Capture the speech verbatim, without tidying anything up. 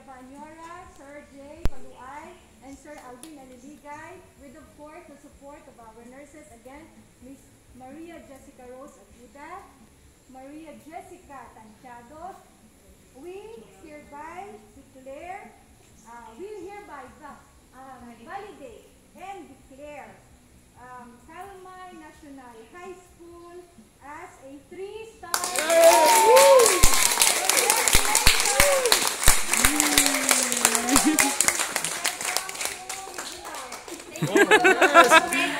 Banyora, Sir Jay Paluay, and Sir Alvin Aliligay, with of course the support of our nurses again, Miss Maria Jessica Rose Aguda, Maria Jessica Tanchado. We hereby declare, uh, we hereby um, validate and declare um, Kalmay National High School as a three-star. Thank you.